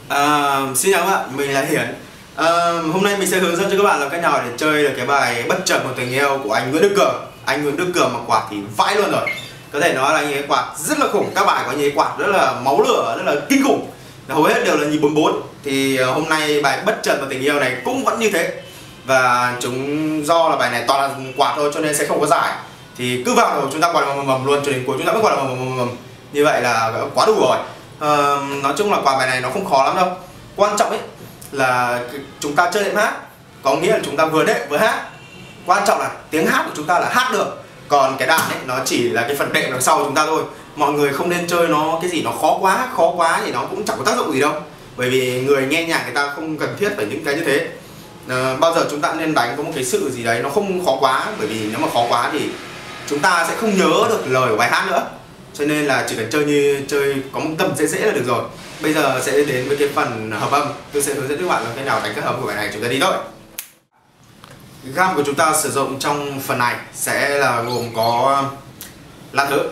Xin chào các bạn, mình là Hiển. Hôm nay mình sẽ hướng dẫn cho các bạn là cách nào để chơi được cái bài Bất Chợt Một Tình Yêu của anh Nguyễn Đức Cường. Anh Nguyễn Đức Cường mà quạt thì vãi luôn rồi. Có thể nói là anh ấy quạt rất là khủng. Các bài của anh ấy quạt rất là máu lửa, rất là kinh khủng. Hầu hết đều là nhịp 44. Thì hôm nay bài Bất Chợt Một Tình Yêu này cũng vẫn như thế. Và do là bài này toàn là quạt thôi cho nên sẽ không có giải. Thì cứ vào đầu chúng ta quạt mầm luôn cho đến cuối chúng ta mới quạt mầm. Như vậy là quá đủ rồi. Nói chung là quạt bài này nó không khó lắm đâu. Quan trọng ấy là chúng ta chơi đệm hát, có nghĩa là chúng ta vừa đệm vừa hát. Quan trọng là tiếng hát của chúng ta là hát được. Còn cái đàn ấy nó chỉ là cái phần đệm đằng sau của chúng ta thôi. Mọi người không nên chơi nó cái gì nó khó quá thì nó cũng chẳng có tác dụng gì đâu. Bởi vì người nghe nhạc người ta không cần thiết phải những cái như thế. Bao giờ chúng ta nên đánh có một cái sự gì đấy nó không khó quá. Bởi vì nếu mà khó quá thì chúng ta sẽ không nhớ được lời của bài hát nữa. Cho nên là chỉ cần chơi có một tầm dễ là được rồi. Bây giờ sẽ đến với cái phần hợp âm. Tôi sẽ hướng dẫn các bạn là thế nào đánh các hợp âm của bài này, chúng ta đi thôi. Gam của chúng ta sử dụng trong phần này sẽ là gồm có La thứ,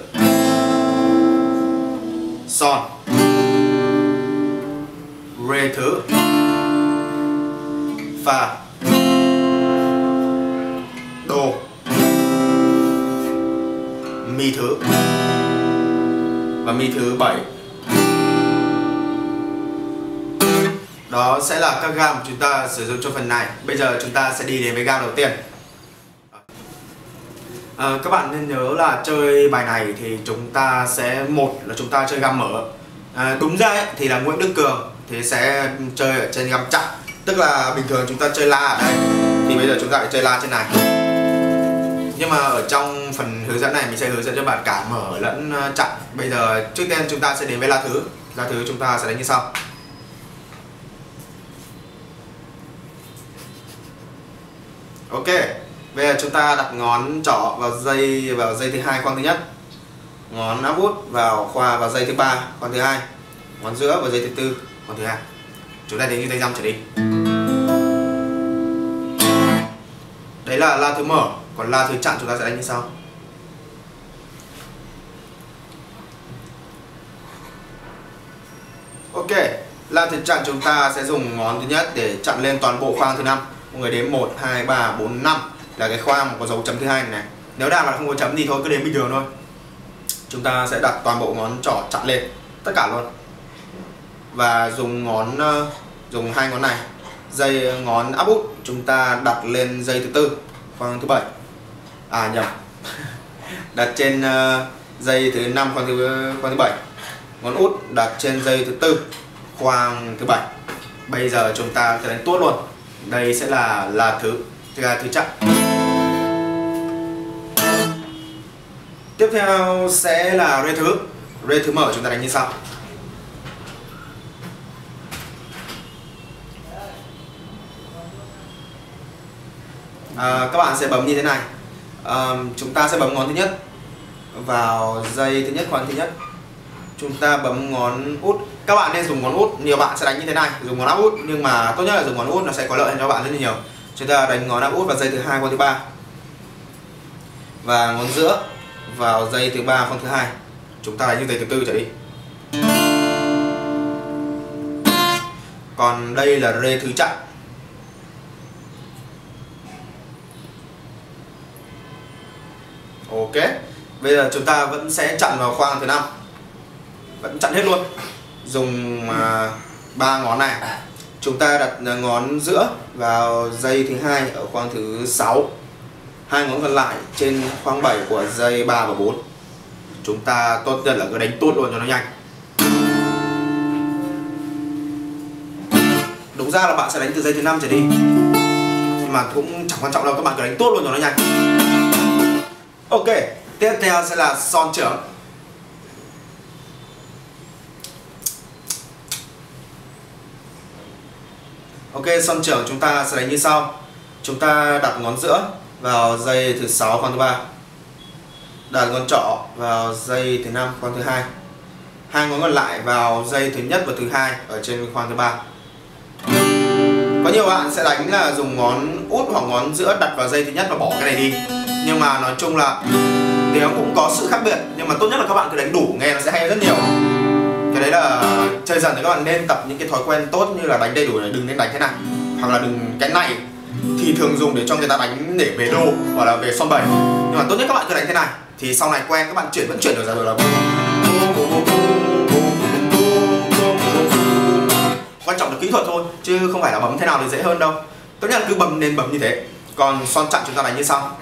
Son, Re thứ, Fa, Do, Mi thứ và Mi thứ 7. Đó sẽ là các gam chúng ta sử dụng cho phần này. Bây giờ chúng ta sẽ đi đến với gam đầu tiên. Các bạn nên nhớ là chơi bài này thì chúng ta sẽ, một là chúng ta chơi gam mở. Đúng ra ấy, thì là Nguyễn Đức Cường thì sẽ chơi ở trên gam chặn. Tức là bình thường chúng ta chơi La ở đây, thì bây giờ chúng ta lại chơi La trên này. Nhưng mà ở trong phần hướng dẫn này mình sẽ hướng dẫn cho bạn cả mở lẫn chặn. Bây giờ trước tiên chúng ta sẽ đến với La thứ. La thứ chúng ta sẽ đánh như sau. Ok, bây giờ chúng ta đặt ngón trỏ vào dây thứ hai khoang thứ nhất, ngón áp út vào dây thứ ba khoang thứ hai, ngón giữa vào dây thứ tư khoang thứ hai. Chúng ta đến như dây răm trở đi. Đấy là La thứ mở, còn La thứ chặn chúng ta sẽ đánh như sau. Ok, La thứ chặn chúng ta sẽ dùng ngón thứ nhất để chặn lên toàn bộ khoang thứ năm. Mọi người đếm 1, 2, 3, 4, 5 là cái khoang mà có dấu chấm thứ hai này. Nếu đàn mà không có chấm thì thôi cứ đếm bình thường thôi. Chúng ta sẽ đặt toàn bộ ngón trỏ chặn lên tất cả luôn. Và dùng hai ngón này, ngón áp út chúng ta đặt lên dây thứ tư khoang thứ 7. À nhầm. Đặt trên dây thứ 5 khoang thứ 7. Ngón út đặt trên dây thứ tư khoang thứ 7. Bây giờ chúng ta sẽ đánh tuốt luôn. Đây sẽ là La thứ chặn. Tiếp theo sẽ là Re thứ. Re thứ mở chúng ta đánh như sau. Các bạn sẽ bấm như thế này. Chúng ta sẽ bấm ngón thứ nhất vào dây thứ nhất khoang thứ nhất. Chúng ta bấm ngón út. Các bạn nên dùng ngón út. Nhiều bạn sẽ đánh như thế này, dùng ngón áp út, nhưng mà tốt nhất là dùng ngón út, nó sẽ có lợi cho bạn rất là nhiều. Chúng ta đánh ngón áp út vào dây thứ hai khoang thứ ba và ngón giữa vào dây thứ ba khoang thứ hai. Chúng ta đánh như dây thứ tư trở đi. Còn đây là Re thứ chặn. Ok. Bây giờ chúng ta vẫn sẽ chặn vào khoang thứ năm. Vẫn chặn hết luôn. Dùng 3 ngón này. Chúng ta đặt ngón giữa vào dây thứ hai ở khoang thứ 6. Hai ngón còn lại trên khoang 7 của dây 3 và 4. Chúng ta tốt nhất là cứ đánh tuốt luôn cho nó nhanh. Đúng ra là bạn sẽ đánh từ dây thứ 5 trở đi, nhưng mà cũng chẳng quan trọng đâu, các bạn cứ đánh tuốt luôn cho nó nhanh. Ok, tiếp theo sẽ là Son trưởng. Ok, Son trưởng chúng ta sẽ đánh như sau. Chúng ta đặt ngón giữa vào dây thứ 6 khoang thứ 3. Đặt ngón trỏ vào dây thứ 5 khoang thứ 2. Hai ngón còn lại vào dây thứ nhất và thứ hai ở trên khoang thứ 3. Có nhiều bạn sẽ đánh là dùng ngón út hoặc ngón giữa đặt vào dây thứ nhất và bỏ cái này đi. Nhưng mà nói chung là thì nó cũng có sự khác biệt, nhưng mà tốt nhất là các bạn cứ đánh đủ, nghe nó sẽ hay rất nhiều. Cái đấy là chơi dần thì các bạn nên tập những cái thói quen tốt như là đánh đầy đủ này, đừng nên đánh thế này, hoặc là đừng cái này thì thường dùng để cho người ta đánh để về đô hoặc là về son 7, nhưng mà tốt nhất các bạn cứ đánh thế này thì sau này quen các bạn vẫn chuyển được ra rồi. Là quan trọng là kỹ thuật thôi chứ không phải là bấm thế nào thì dễ hơn đâu. Tốt nhất là cứ nên bấm như thế. Còn son chặn chúng ta đánh như sau.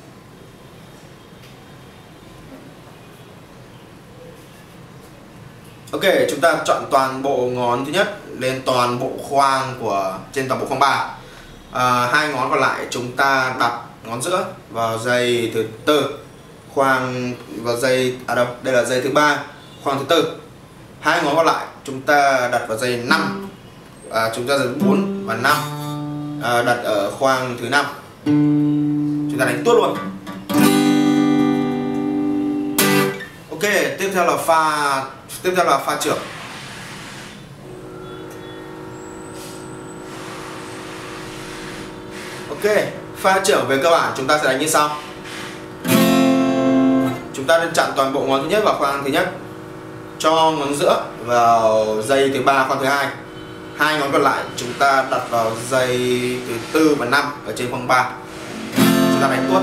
Ok, chúng ta chọn toàn bộ ngón thứ nhất lên toàn bộ khoang của trên toàn bộ khoang 3. Hai ngón còn lại chúng ta đặt ngón giữa vào dây thứ tư, khoang vào dây đâu? Đây là dây thứ 3, khoang thứ tư. Hai ngón còn lại chúng ta đặt vào dây 5. Chúng ta dây 4 và 5 đặt ở khoang thứ 5. Chúng ta đánh tuốt luôn. Ok, tiếp theo là pha trưởng. Ok, pha trưởng về cơ bản chúng ta sẽ đánh như sau. Chúng ta nên chặn toàn bộ ngón thứ nhất vào khoang thứ nhất, cho ngón giữa vào dây thứ 3 khoang thứ 2. Hai ngón còn lại chúng ta đặt vào dây thứ 4 và 5 ở trên khoang 3. Chúng ta đánh tuốt.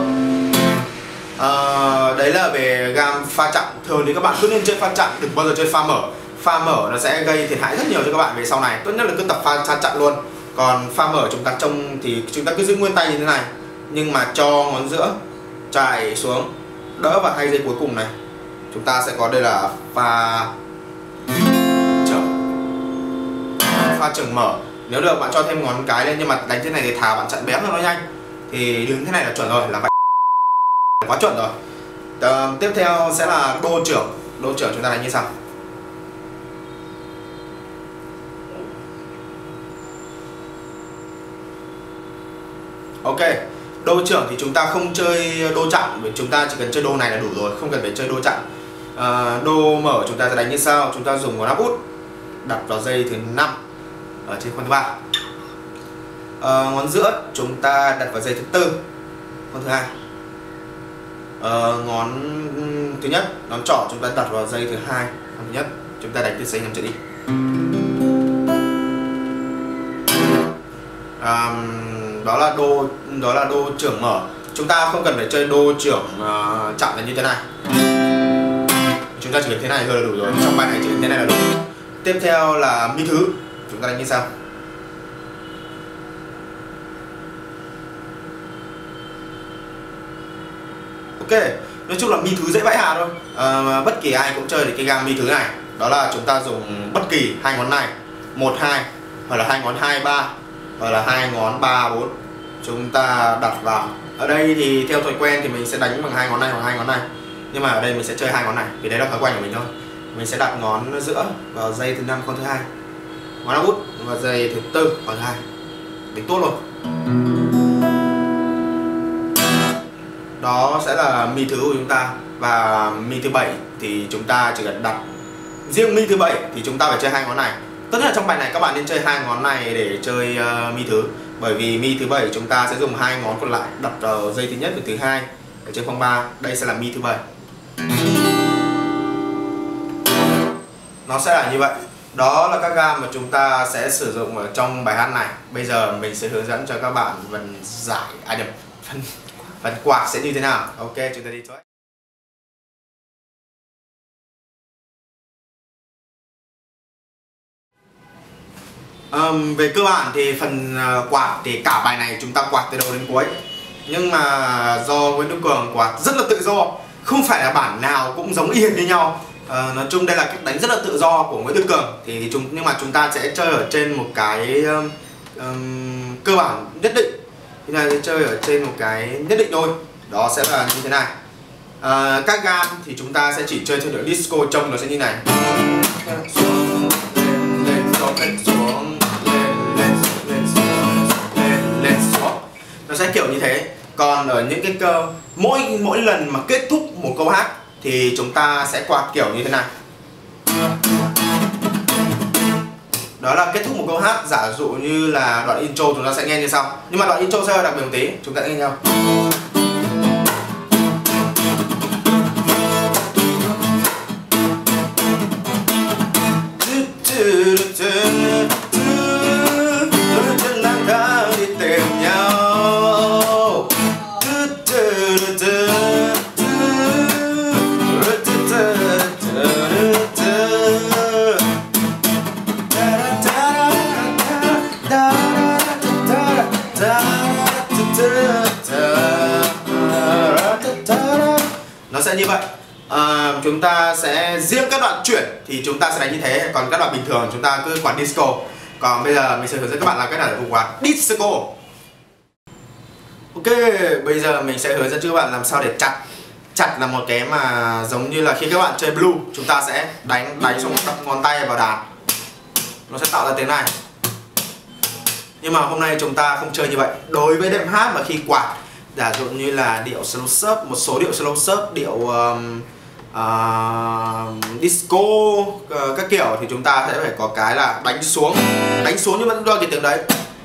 Đấy là về gam pha chặn. Thường thì các bạn cứ nên chơi pha chặn, đừng bao giờ chơi pha mở. Pha mở nó sẽ gây thiệt hại rất nhiều cho các bạn về sau này. Tốt nhất là cứ tập pha chặn luôn. Còn pha mở chúng ta trông thì chúng ta cứ giữ nguyên tay như thế này, nhưng mà cho ngón giữa chảy xuống đỡ vào hai dây cuối cùng này. Chúng ta sẽ có đây là pha trưởng. Pha trưởng mở. Nếu được bạn cho thêm ngón cái lên, nhưng mà đánh thế này thì thà bạn chặn bém cho nó nhanh. Thì đứng thế này là chuẩn rồi, là quá chuẩn rồi. Tiếp theo sẽ là đô trưởng. Đô trưởng chúng ta đánh như sau. Ok, đô trưởng thì chúng ta không chơi đô chặn, vì chúng ta chỉ cần chơi đô này là đủ rồi, không cần phải chơi đô chặn. Đô mở chúng ta sẽ đánh như sau. Chúng ta dùng ngón áp út đặt vào dây thứ 5 ở trên khoang thứ 3. Ngón giữa chúng ta đặt vào dây thứ 4 khoang thứ 2. Ngón thứ nhất, ngón trỏ chúng ta đặt vào dây thứ 2 khoang thứ nhất. Chúng ta đánh từ dây 5 trở đi. Đó là đô trưởng mở. Chúng ta không cần phải chơi đô trưởng chặn là như thế này. Chúng ta chỉ cần thế này thôi là đủ rồi. Trong bài này chỉ cần thế này là đủ. Tiếp theo là mi thứ. Chúng ta đánh như sau. Ok, nói chung là mi thứ dễ vãi hà thôi. Bất kỳ ai cũng chơi được cái gam mi thứ này. Đó là chúng ta dùng bất kỳ hai ngón này, 1, 2, hoặc là hai ngón 2, 3, hoặc là hai ngón 3, 4. Chúng ta đặt vào. Ở đây thì theo thói quen thì mình sẽ đánh bằng hai ngón này hoặc hai ngón này. Nhưng mà ở đây mình sẽ chơi hai ngón này vì đấy là thói quen của mình thôi. Mình sẽ đặt ngón giữa vào dây thứ 5 khoang thứ 2. Ngón áp út vào dây thứ 4 khoang thứ 2. Đánh tốt luôn. Đó sẽ là mi thứ của chúng ta. Và mi thứ 7 thì chúng ta chỉ cần đặt. Riêng mi thứ 7 thì chúng ta phải chơi hai ngón này. Tất nhiên là trong bài này các bạn nên chơi hai ngón này để chơi mi thứ. Bởi vì mi thứ 7 chúng ta sẽ dùng hai ngón còn lại đặt vào dây thứ nhất và thứ 2 ở trên khoang 3. Đây sẽ là mi thứ 7. Nó sẽ là như vậy. Đó là các gam mà chúng ta sẽ sử dụng ở trong bài hát này. Bây giờ mình sẽ hướng dẫn cho các bạn phần quạt sẽ như thế nào. Ok, chúng ta đi thôi. Về cơ bản thì phần quạt thì cả bài này chúng ta quạt từ đầu đến cuối. Nhưng mà do Nguyễn Đức Cường quạt rất là tự do, không phải là bản nào cũng giống y hệt như nhau. Nói chung đây là cách đánh rất là tự do của Nguyễn Đức Cường. Nhưng mà chúng ta sẽ chơi ở trên một cái cơ bản nhất định. Chúng ta sẽ chơi ở trên một cái nhất định thôi. Đó sẽ là như thế này. Các gam thì chúng ta sẽ chỉ chơi theo điệu disco, trông nó sẽ như này. Xuống, lên, xuống, lên, xuống, lên, xuống. Nó sẽ kiểu như thế. Còn ở những cái cơ mỗi lần mà kết thúc một câu hát thì chúng ta sẽ quạt kiểu như thế này. Đó là kết thúc một câu hát. Giả dụ như là đoạn intro chúng ta sẽ nghe như sau. Nhưng mà đoạn intro sẽ hơi đặc biệt một tí. Chúng ta nghe nhau. nó sẽ như vậy. Chúng ta sẽ riêng các đoạn chuyển thì chúng ta sẽ đánh như thế, còn các đoạn bình thường chúng ta cứ quạt disco. Còn bây giờ mình sẽ hướng dẫn các bạn làm cách nào để quạt disco. Ok, bây giờ mình sẽ hướng dẫn cho các bạn làm sao để chặt. Chặt là một cái mà giống như là khi các bạn chơi blue, chúng ta sẽ đánh xong đặt ngón tay vào đàn, nó sẽ tạo ra tiếng này. Nhưng mà hôm nay chúng ta không chơi như vậy. Đối với đệm hát mà khi quạt, giả dụ như là điệu slow surf, một số điệu slow surf, điệu disco các kiểu thì chúng ta sẽ phải có cái là đánh xuống nhưng vẫn đo cái tiếng đấy.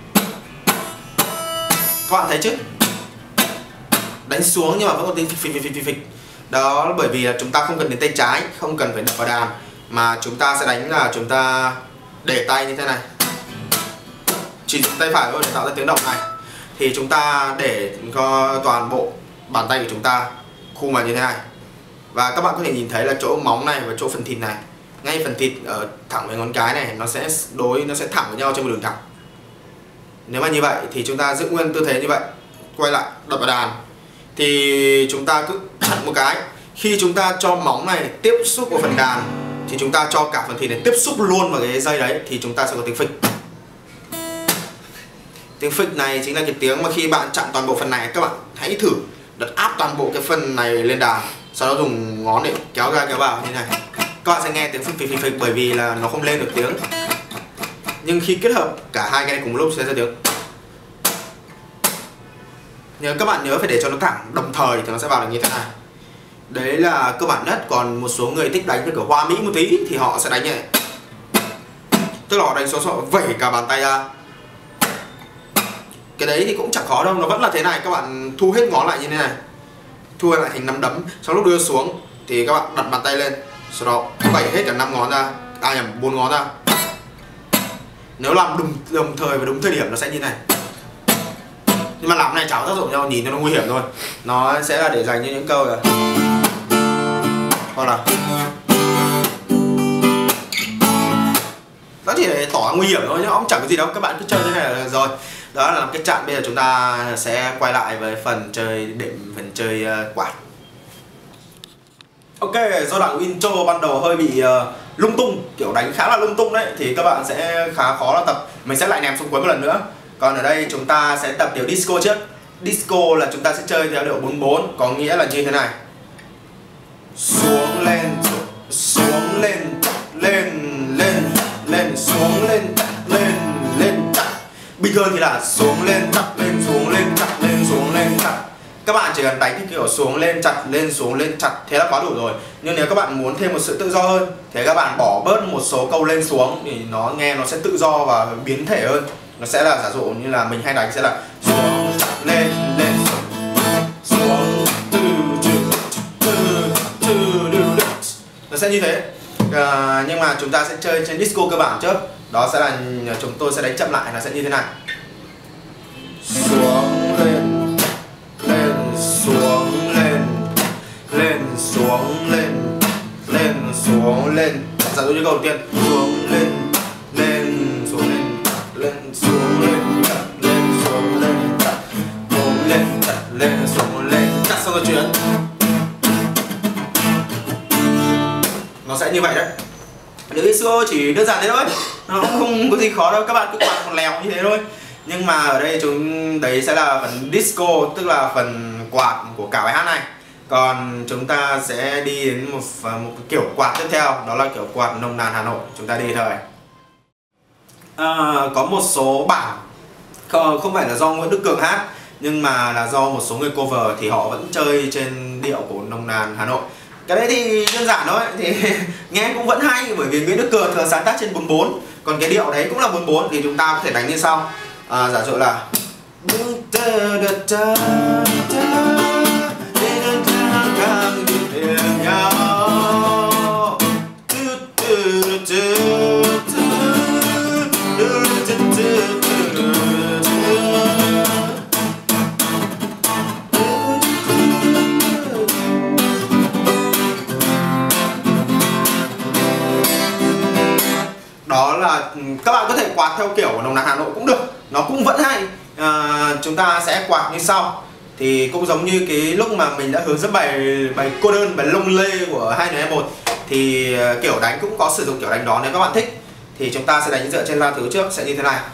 Các bạn thấy chứ? Đánh xuống nhưng mà vẫn có tiếng phịch. Đó là bởi vì là chúng ta không cần đến tay trái, không cần phải đập vào đàn, mà chúng ta sẽ đánh là chúng ta để tay như thế này, chỉ dùng tay phải thôi để tạo ra tiếng động này. Thì chúng ta để cho toàn bộ bàn tay của chúng ta khum vào như thế này. Và các bạn có thể nhìn thấy là chỗ móng này và chỗ phần thịt này, ngay phần thịt ở thẳng với ngón cái này nó sẽ thẳng với nhau trên một đường thẳng. Nếu mà như vậy thì chúng ta giữ nguyên tư thế như vậy, quay lại đập vào đàn. Thì chúng ta cứ chặn một cái. Khi chúng ta cho móng này tiếp xúc vào phần đàn thì chúng ta cho cả phần thịt này tiếp xúc luôn vào cái dây đấy, thì chúng ta sẽ có tiếng phịch. Tiếng phịch này chính là cái tiếng mà khi bạn chặn toàn bộ phần này, các bạn hãy thử đặt áp toàn bộ cái phần này lên đàn, sau đó dùng ngón để kéo ra kéo vào như này. Các bạn sẽ nghe tiếng phịch bởi vì là nó không lên được tiếng. Nhưng khi kết hợp cả hai cái này cùng lúc sẽ ra tiếng. Các bạn nhớ phải để cho nó thẳng đồng thời thì nó sẽ vào được như thế này. Đấy là cơ bản nhất. Còn một số người thích đánh với kiểu hoa mỹ một tí thì họ sẽ đánh như này, tức là họ đánh số vẩy cả bàn tay ra. Cái đấy thì cũng chẳng khó đâu, nó vẫn là thế này. Các bạn thu hết ngón lại như thế này, thu lại thành 5 đấm. Sau lúc đưa xuống thì các bạn đặt bàn tay lên, sau đó vẩy hết cả 5 ngón ra, 4 ngón ra. Nếu làm đồng thời và đúng thời điểm nó sẽ như này. Nhưng mà làm này chả có tác dụng nhau, nhìn cho nó nguy hiểm thôi. Nó sẽ là để dành cho những câu là hoặc là nó chỉ để tỏ nguy hiểm thôi, nhưng cũng chẳng có gì đâu. Các bạn cứ chơi thế này là rồi. Đó là làm cái chặn. Bây giờ chúng ta sẽ quay lại với phần chơi đệm, phần chơi quạt. Ok, do đoạn intro ban đầu hơi bị lung tung, kiểu đánh khá là lung tung đấy, thì các bạn sẽ khá khó là tập. Mình sẽ lại ném xuống cuối một lần nữa. Còn ở đây chúng ta sẽ tập điệu disco trước. Disco là chúng ta sẽ chơi theo điệu 44, có nghĩa là như thế này: xuống lên, xuống lên, lên, xuống lên, lên, chặt. Bình thường thì là xuống lên, chặt, lên, xuống lên, chặt, lên, xuống lên, chặt. Các bạn chỉ cần đánh theo kiểu xuống lên, chặt, lên, xuống lên, chặt, thế là quá đủ rồi. Nhưng nếu các bạn muốn thêm một sự tự do hơn, thì các bạn bỏ bớt một số câu lên xuống thì nó nghe nó sẽ tự do và biến thể hơn. Nó sẽ là giả dụ như là mình hay đánh sẽ là xuống, chặt, lên, xuống, nó sẽ như thế. Nhưng mà chúng ta sẽ chơi trên disco cơ bản trước. Đó sẽ là chúng tôi sẽ đánh chậm lại, nó sẽ như thế này: xuống lên, lên xuống lên, lên xuống lên, lên xuống lên. Giả dụ như câu đầu tiên: xuống lên, lên xuống lên, lên xuống lên, chặt, lên xuống lên, chặt, xuống lên, chặt, lên xuống lên, chặt, xong rồi chuyển. Nó sẽ như vậy đấy. Điệu disco chỉ đơn giản thế thôi, nó cũng không có gì khó đâu. Các bạn cứ quạt một lèo như thế thôi. Nhưng mà ở đây đấy sẽ là phần disco, tức là phần quạt của cả bài hát này. Còn chúng ta sẽ đi đến một kiểu quạt tiếp theo, đó là kiểu quạt nồng nàn Hà Nội. Chúng ta đi thôi. Có một số bản không phải là do Nguyễn Đức Cường hát, nhưng mà là do một số người cover thì họ vẫn chơi trên điệu của nồng nàn Hà Nội. Cái đấy thì đơn giản thôi, thì nghe cũng vẫn hay, bởi vì Nguyễn Đức Cường thường sáng tác trên 44. Còn cái điệu đấy cũng là 44 thì chúng ta có thể đánh như sau. Giả dụ là đó là các bạn có thể quạt theo kiểu của nồng nàn Hà Nội cũng được, nó cũng vẫn hay. Chúng ta sẽ quạt như sau. Thì cũng giống như cái lúc mà mình đã hướng dẫn bài cô đơn, bài lông lê của 2NE1 thì kiểu đánh cũng có sử dụng kiểu đánh đó. Nếu các bạn thích thì chúng ta sẽ đánh dựa trên 3 thứ trước sẽ như thế này: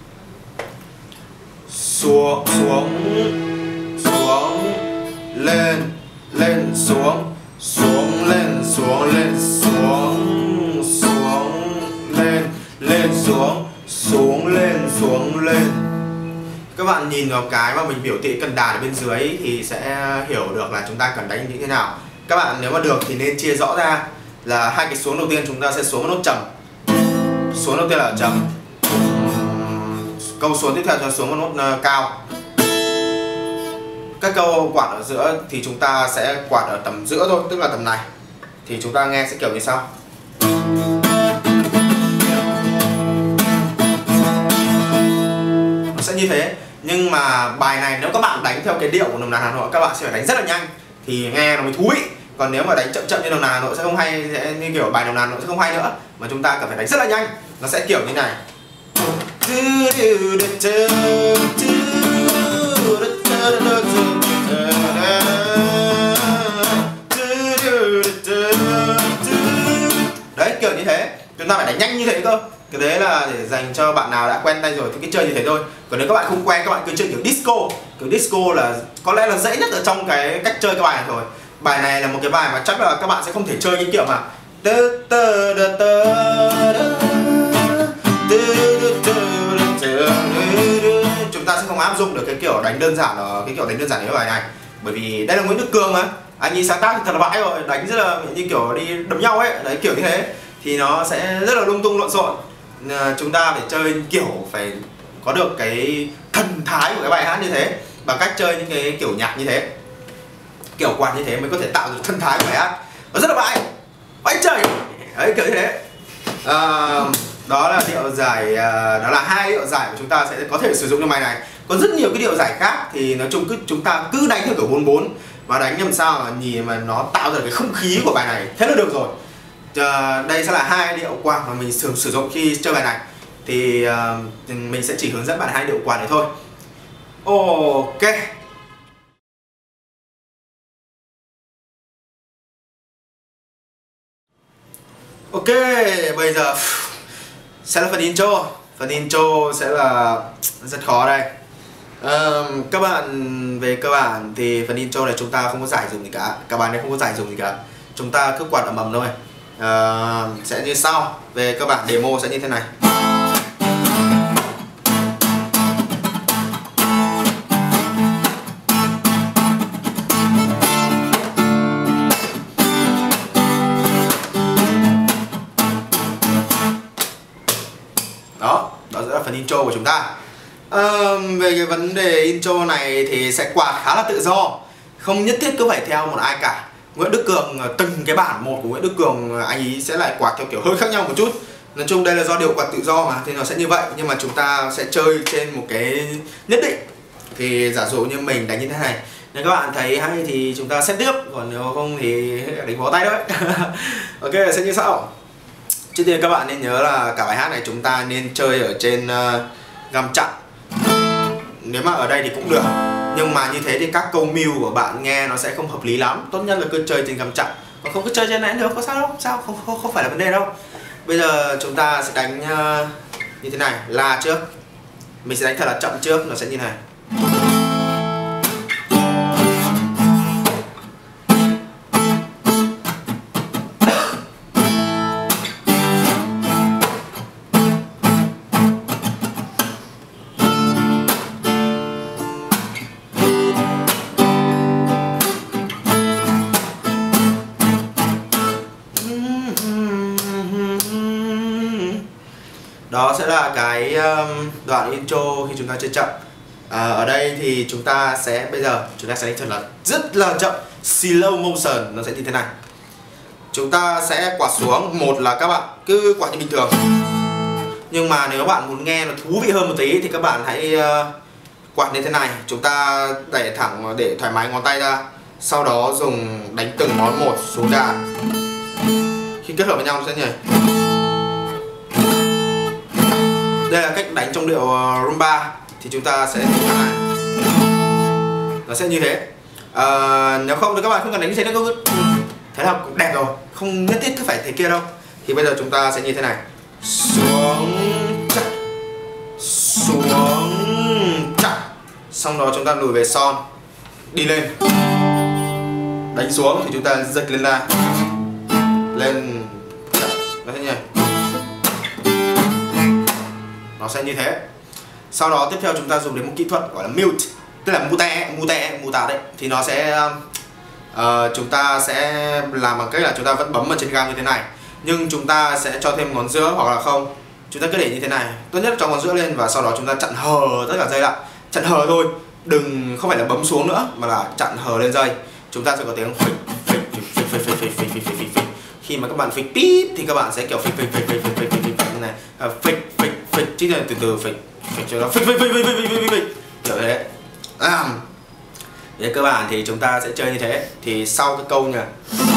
xuống xuống xuống, lên lên xuống, xuống lên xuống, lên xuống xuống, lên lên xuống, xuống lên xuống, lên. Các bạn nhìn vào cái mà mình biểu thị cần đàn ở bên dưới thì sẽ hiểu được là chúng ta cần đánh như thế nào. Các bạn nếu mà được thì nên chia rõ ra là hai cái xuống đầu tiên chúng ta sẽ xuống một nốt trầm. Xuống đầu tiên là trầm. Câu xuống tiếp theo là xuống một nốt cao. Các câu quạt ở giữa thì chúng ta sẽ quạt ở tầm giữa thôi, tức là tầm này. Thì chúng ta nghe sẽ kiểu như sau. Nó sẽ như thế. Nhưng mà bài này nếu các bạn đánh theo cái điệu của nồng nàn Hà Nội, các bạn sẽ phải đánh rất là nhanh thì nghe nó mới thú vị. Còn nếu mà đánh chậm chậm như nồng nàn Hà Nội sẽ không hay, sẽ như kiểu bài nồng nàn Hà Nội sẽ không hay nữa. Mà chúng ta cần phải đánh rất là nhanh. Nó sẽ kiểu như này. Đấy, kiểu như thế. Chúng ta phải đánh nhanh như thế cơ. Cái đấy là để dành cho bạn nào đã quen tay rồi thì cứ chơi như thế thôi. Còn nếu các bạn không quen, các bạn cứ chơi kiểu disco. Kiểu disco là có lẽ là dễ nhất ở trong cái cách chơi cái bài này rồi. Bài này là một cái bài mà chắc là các bạn sẽ không thể chơi cái kiểu mà chúng ta sẽ không áp dụng được cái kiểu đánh đơn giản ở cái kiểu đánh đơn giản ở bài này. Bởi vì đây là Nguyễn Đức Cường mà, anh ấy sáng tác thì thật là vãi rồi, đánh rất là như kiểu đi đấm nhau ấy, đấy kiểu như thế thì nó sẽ rất là lung tung lộn xộn. Chúng ta phải chơi kiểu phải có được cái thần thái của cái bài hát như thế, bằng cách chơi những cái kiểu nhạc như thế, kiểu quạt như thế mới có thể tạo được thần thái của bài hát. Nó rất là vãi, vãi trời đấy, kiểu như thế. Đó là điệu giải, đó là hai điệu giải của chúng ta sẽ có thể sử dụng trong bài này. Còn rất nhiều cái điệu giải khác thì nói chung chúng ta cứ đánh theo kiểu 4/4 và đánh làm sao mà nhìn mà nó tạo ra cái không khí của bài này, thế là được rồi. Đây sẽ là hai điệu quạt mà mình thường sử dụng khi chơi bài này. Thì mình sẽ chỉ hướng dẫn bạn hai điệu quạt này thôi. Ok. Ok, bây giờ sẽ là phần intro. Phần intro sẽ là rất khó đây. Các bạn về cơ bản thì phần intro này chúng ta không có giải dùng gì cả. Các bạn này không có giải dùng gì cả. Chúng ta cứ quạt ầm ầm thôi. Sẽ như sau. Về cơ bản demo sẽ như thế này. Đó sẽ là phần intro của chúng ta. Về cái vấn đề intro này thì sẽ quạt khá là tự do, không nhất thiết cứ phải theo một ai cả. Nguyễn Đức Cường, từng cái bản một của Nguyễn Đức Cường anh ấy sẽ lại quạt theo kiểu hơi khác nhau một chút. Nói chung đây là do điều quạt tự do mà, thì nó sẽ như vậy. Nhưng mà chúng ta sẽ chơi trên một cái nhất định. Thì giả dụ như mình đánh như thế này, nếu các bạn thấy hay thì chúng ta set tiếp, còn nếu không thì đánh bó tay đấy. Ok, sẽ như sau. Trước tiên các bạn nên nhớ là cả bài hát này chúng ta nên chơi ở trên gam chặn. Nếu mà ở đây thì cũng được, nhưng mà như thế thì các câu mưu của bạn nghe nó sẽ không hợp lý lắm. Tốt nhất là cứ chơi trên gam chặn, còn không cứ chơi trên này được, có sao đâu, sao không phải là vấn đề đâu. Bây giờ chúng ta sẽ đánh như thế này, La trước. Mình sẽ đánh thật là chậm trước, nó sẽ như này. Đó sẽ là cái đoạn intro khi chúng ta chơi chậm. Ở đây thì chúng ta sẽ bây giờ chúng ta sẽ đánh thật là rất là chậm, slow motion, nó sẽ như thế này. Chúng ta sẽ quạt xuống, một là các bạn cứ quạt như bình thường. Nhưng mà nếu bạn muốn nghe nó thú vị hơn một tí thì các bạn hãy quạt như thế này. Chúng ta đẩy thẳng để thoải mái ngón tay ra, sau đó dùng đánh từng ngón một xuống đàn. Khi kết hợp với nhau nó sẽ như này. Đây là cách đánh trong điệu rumba thì chúng ta sẽ như thế này. nó sẽ như thế. Nếu không thì các bạn không cần đánh như thế nữa, thế là cũng đẹp rồi, không nhất thiết phải thế kia đâu. Thì bây giờ chúng ta sẽ như thế này, xuống chắc, xuống chắc, xong đó chúng ta lùi về son, đi lên, đánh xuống thì chúng ta giật lên la, lên chắc, nó thế nhỉ, nó sẽ như thế. Sau đó tiếp theo chúng ta dùng đến một kỹ thuật gọi là mute, tức là mute đấy, thì nó sẽ chúng ta sẽ làm bằng cách là chúng ta vẫn bấm ở trên gam như thế này, nhưng chúng ta sẽ cho thêm ngón giữa, hoặc là không, chúng ta cứ để như thế này, tốt nhất là cho ngón giữa lên và sau đó chúng ta chặn hờ tất cả dây lại, chặn hờ thôi, đừng không phải là bấm xuống nữa mà là chặn hờ lên dây. Chúng ta sẽ có tiếng phịch phịch phịch phịch phịch phịch phịch phịch phịch. Khi mà các bạn phịch píp thì các bạn sẽ kiểu phịch phịch phịch phịch phịch phịch phịch phịch này, phịch phịch phịch, chứ là từ từ phịch phịch cho nó phịch phịch phịch phịch phịch phịch phịch kiểu thế. Về cơ bản thì chúng ta sẽ chơi như thế. Thì sau cái câu nha,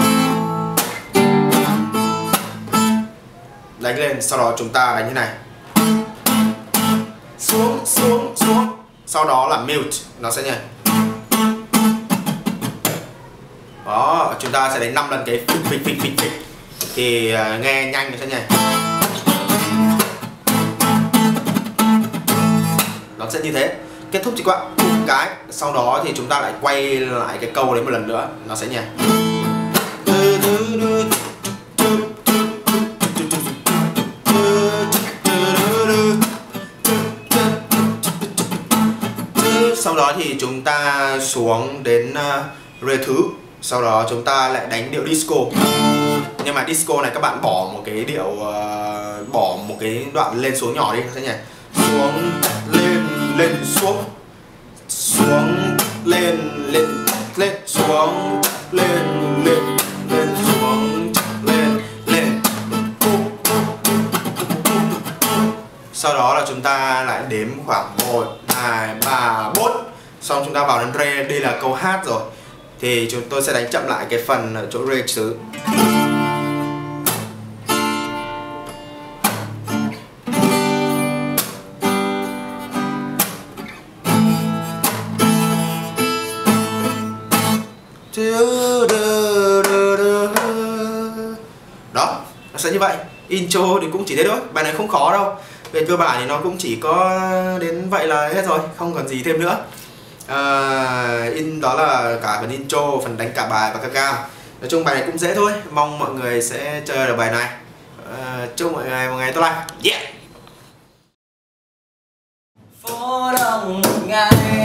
đánh lên, sau đó chúng ta đánh như này, xuống xuống xuống, sau đó là mute, nó sẽ như này. Đó, chúng ta sẽ đánh 5 lần cái phịch phịch phịch phịch phịch. Thì nghe nhanh nó sẽ như này. Nó sẽ như thế. Kết thúc chỉ có một cái, sau đó thì chúng ta lại quay lại cái câu đấy một lần nữa, nó sẽ như này. Sau đó thì chúng ta xuống đến re thứ, sau đó chúng ta lại đánh điệu disco. Nhưng mà disco này các bạn bỏ một cái điệu, bỏ một cái đoạn lên xuống nhỏ đi, nó sẽ như này. Xuống lên lên xuống, xuống lên lên lên, xuống lên lên lên, xuống lên lên. Sau đó là chúng ta lại đếm khoảng 1, 2, 3, 4. Xong chúng ta vào đến re, đây là câu hát rồi. Thì chúng tôi sẽ đánh chậm lại cái phần ở chỗ re xứ. Đó, nó sẽ như vậy. Intro thì cũng chỉ thế thôi, bài này không khó đâu. Về cơ bản thì nó cũng chỉ có đến vậy là hết rồi, không còn gì thêm nữa. Đó là cả phần intro, phần đánh cả bài và các gam. Nói chung bài này cũng dễ thôi, mong mọi người sẽ chơi được bài này. Chúc mọi người một ngày tốt lành. Yeah! Phố đông một ngày